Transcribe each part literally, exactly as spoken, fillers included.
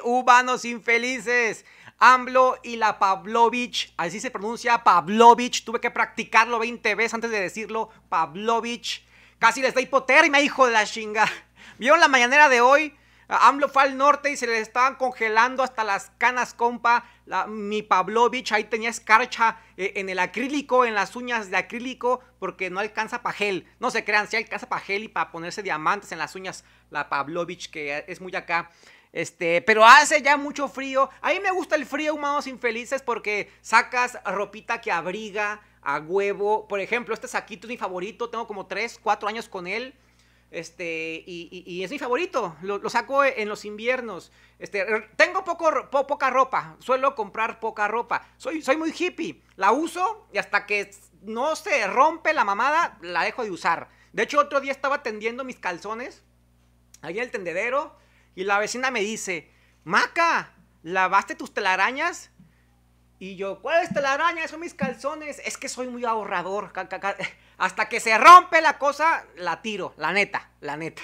humanos infelices. AMLO y la Pavlovich, así se pronuncia, Pavlovich. Tuve que practicarlo veinte veces antes de decirlo, Pavlovich. Casi les da hipotermia, hijo de la chinga. ¿Vieron la mañanera de hoy? AMLO fue al norte y se le estaban congelando hasta las canas, compa. La, mi Pavlovich ahí tenía escarcha eh, en el acrílico, en las uñas de acrílico, porque no alcanza pa' gel. No se crean, si alcanza pa' gel y para ponerse diamantes en las uñas, la Pavlovich, que es muy acá. Este, pero hace ya mucho frío. A mí me gusta el frío, humanos infelices, porque sacas ropita que abriga a huevo. Por ejemplo, este saquito es mi favorito. Tengo como tres, cuatro años con él. Este, y, y, y es mi favorito. Lo, lo saco en los inviernos. Este, tengo poco, po, poca ropa. Suelo comprar poca ropa. Soy, soy muy hippie. La uso y hasta que no se rompe la mamada, la dejo de usar. De hecho, otro día estaba tendiendo mis calzones ahí en el tendedero. Y la vecina me dice, Maca, ¿lavaste tus telarañas? Y yo, ¿cuáles telarañas? Son mis calzones. Es que soy muy ahorrador. Hasta que se rompe la cosa, la tiro. La neta, la neta.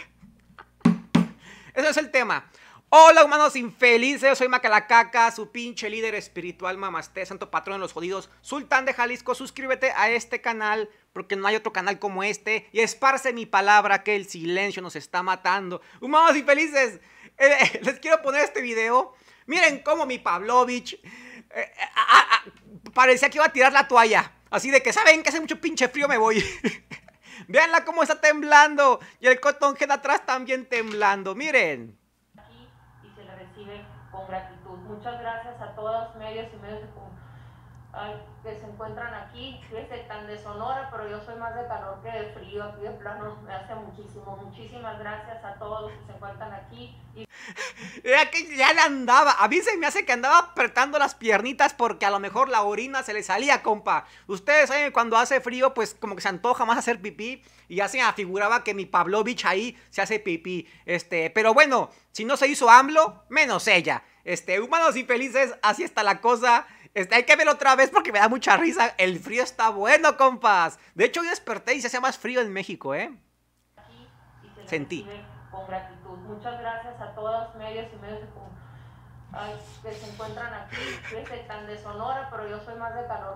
Ese es el tema. Hola, humanos infelices. Soy Macalacaca, su pinche líder espiritual, mamasté, santo patrón de los jodidos, sultán de Jalisco. Suscríbete a este canal, porque no hay otro canal como este. Y esparce mi palabra, que el silencio nos está matando. Humanos infelices. Eh, les quiero poner este video. Miren cómo mi Pavlovich eh, ah, ah, parecía que iba a tirar la toalla. Así de que, ¿saben que hace mucho pinche frío? Me voy. Veanla cómo está temblando. Y el Cotton Head atrás también temblando. Miren. Aquí y se le recibe con gratitud. Muchas gracias a todos medios y medios de comunicación que se encuentran aquí. Fíjense, tan de Sonora, pero yo soy más de calor que de frío. Aquí de plano me hace muchísimo. Muchísimas gracias a todos que se encuentran aquí. Y... Era que ya le andaba. A mí se me hace que andaba apretando las piernitas porque a lo mejor la orina se le salía, compa. Ustedes saben que cuando hace frío, pues como que se antoja más hacer pipí. Y ya se afiguraba que mi Pavlovich ahí se hace pipí. Este, pero bueno, si no se hizo AMLO, menos ella. Este, humanos infelices, así está la cosa. Este, hay que verlo otra vez porque me da mucha risa. El frío está bueno, compas. De hecho, hoy desperté y se hace más frío en México, ¿eh? Aquí y se le Sentí. recibe con gratitud. Muchas gracias a todos medios y medios de comunicación que se encuentran aquí. Fíjense, tan de Sonora, pero yo soy más de calor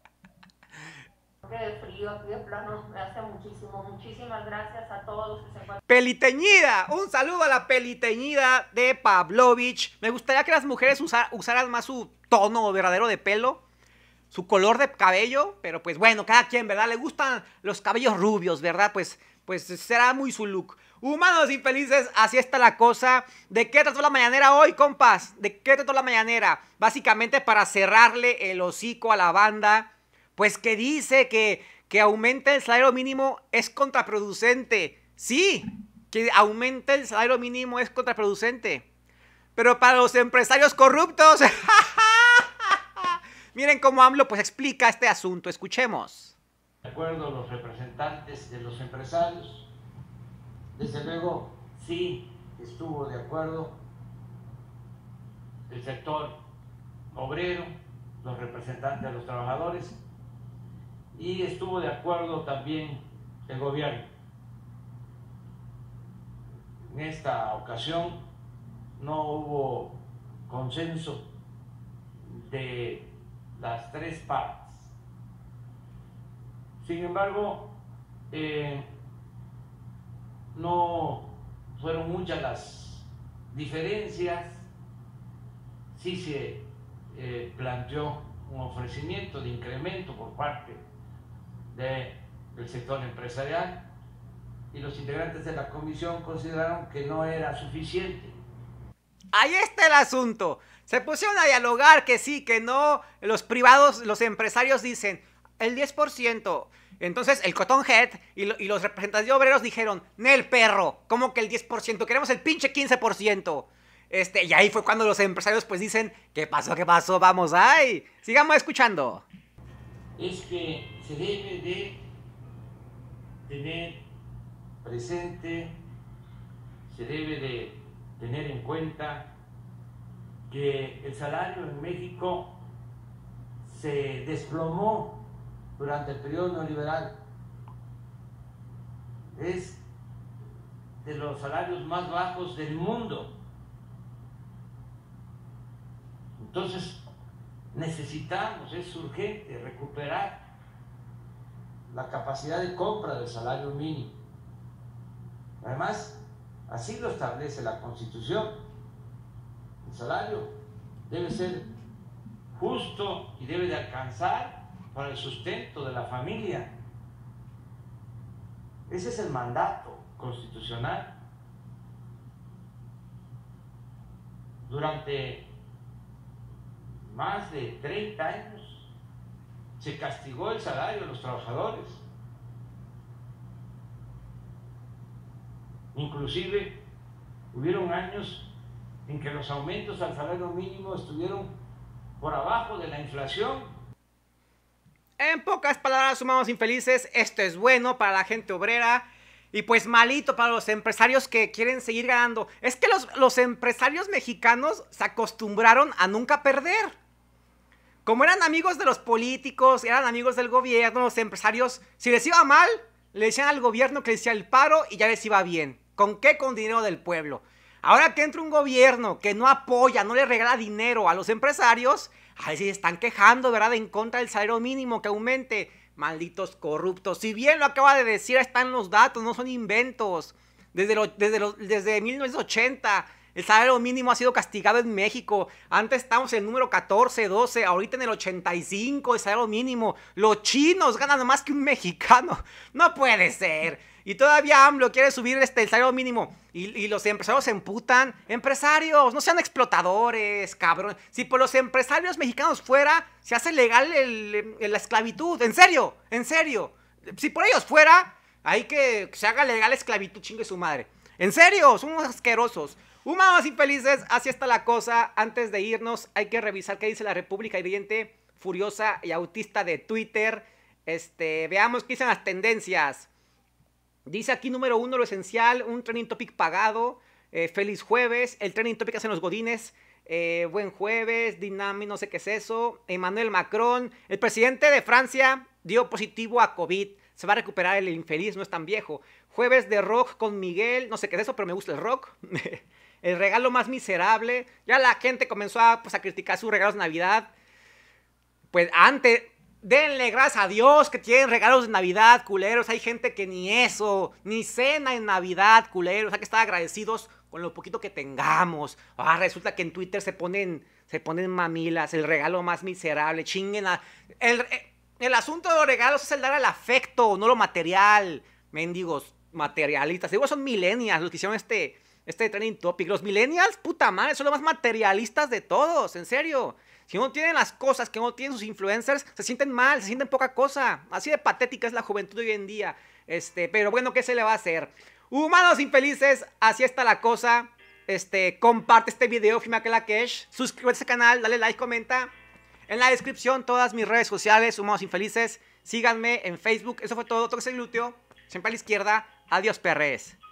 que de frío. Aquí de plano me hace muchísimo. Muchísimas gracias a todos que se encuentran. Peliteñida, un saludo a la peliteñida de Pavlovich. Me gustaría que las mujeres usa, usaran más su tono verdadero de pelo, su color de cabello, pero pues bueno, cada quien, ¿verdad? Le gustan los cabellos rubios, ¿verdad? Pues, pues será muy su look. Humanos infelices, así está la cosa. ¿De qué trató la mañanera hoy, compas? ¿De qué trató la mañanera? Básicamente para cerrarle el hocico a la banda, pues que dice que, que aumente el salario mínimo es contraproducente. Sí, que aumente el salario mínimo es contraproducente. Pero para los empresarios corruptos... Miren cómo AMLO pues explica este asunto. Escuchemos. De acuerdo a los representantes de los empresarios, desde luego sí estuvo de acuerdo el sector obrero, los representantes de los trabajadores, y estuvo de acuerdo también el gobierno. En esta ocasión no hubo consenso de las tres partes. Sin embargo, eh, no fueron muchas las diferencias. Sí se eh, planteó un ofrecimiento de incremento por parte de, del sector empresarial, y los integrantes de la comisión consideraron que no era suficiente. Ahí está el asunto. Se pusieron a dialogar que sí, que no. Los privados, los empresarios dicen el diez por ciento. Entonces el Cotton Head y, lo, y los representantes de obreros dijeron, Nel perro, ¿cómo que el diez por ciento? Queremos el pinche quince por ciento. Este, y ahí fue cuando los empresarios pues dicen, ¿qué pasó? ¿Qué pasó? Vamos, ay. Sigamos escuchando. Es que se debe de tener presente, se debe de tener en cuenta que el salario en México se desplomó durante el periodo neoliberal. Es de los salarios más bajos del mundo. Entonces, necesitamos, es urgente recuperar la capacidad de compra del salario mínimo. Además, así lo establece la Constitución. El salario debe ser justo y debe de alcanzar para el sustento de la familia. Ese es el mandato constitucional. Durante más de treinta años se castigó el salario de los trabajadores. Inclusive hubieron años en que los aumentos al salario mínimo estuvieron por abajo de la inflación. En pocas palabras, humanos infelices, esto es bueno para la gente obrera y pues malito para los empresarios que quieren seguir ganando. Es que los, los empresarios mexicanos se acostumbraron a nunca perder. Como eran amigos de los políticos, eran amigos del gobierno, los empresarios, si les iba mal, le decían al gobierno que les hacía el paro y ya les iba bien. ¿Con qué? Con dinero del pueblo. Ahora que entra un gobierno que no apoya, no le regala dinero a los empresarios, ahí sí se están quejando, ¿verdad?, en contra del salario mínimo que aumente. Malditos corruptos. Si bien lo acaba de decir, están los datos, no son inventos. Desde, lo, desde, lo, desde mil novecientos ochenta, el salario mínimo ha sido castigado en México. Antes estábamos en el número catorce, doce, ahorita en el ochenta y cinco, el salario mínimo. Los chinos ganan más que un mexicano. No puede ser. Y todavía AMLO quiere subir este, el salario mínimo. Y, y los empresarios se emputan. Empresarios, no sean explotadores, cabrón. Si por los empresarios mexicanos fuera, se hace legal el, el, la esclavitud. En serio, en serio. Si por ellos fuera, hay que se haga legal la esclavitud, chingue su madre. En serio, son unos asquerosos. Humanos infelices, así está la cosa. Antes de irnos, hay que revisar qué dice la República Hiriente, Furiosa y Autista de Twitter. Este, veamos qué dicen las tendencias. Dice aquí número uno, lo esencial, un trending topic pagado, eh, feliz jueves, el trending topic hacen los godines, eh, buen jueves, Dinami, no sé qué es eso, Emmanuel Macron, el presidente de Francia dio positivo a COVID, se va a recuperar el infeliz, no es tan viejo, jueves de rock con Miguel, no sé qué es eso, pero me gusta el rock, el regalo más miserable, ya la gente comenzó a, pues, a criticar sus regalos de Navidad, pues antes... Denle gracias a Dios que tienen regalos de Navidad, culeros. Hay gente que ni eso, ni cena en Navidad, culeros. Hay que estar agradecidos con lo poquito que tengamos. Ah, resulta que en Twitter se ponen, se ponen mamilas. El regalo más miserable. Chinguen a... El, el asunto de los regalos es el dar el afecto, no lo material. Mendigos materialistas. Digo, son millennials los que hicieron este, este trending topic. Los millennials, puta madre, son los más materialistas de todos. En serio. Si no tienen las cosas que no tienen sus influencers, se sienten mal, se sienten poca cosa. Así de patética es la juventud de hoy en día. Este, pero bueno, ¿qué se le va a hacer? Humanos infelices, así está la cosa. Este, comparte este video, Fima Kelakesh. Suscríbete a este canal, dale like, comenta. En la descripción todas mis redes sociales, Humanos infelices. Síganme en Facebook. Eso fue todo. Tóquese el glúteo. Siempre a la izquierda. Adiós, perres.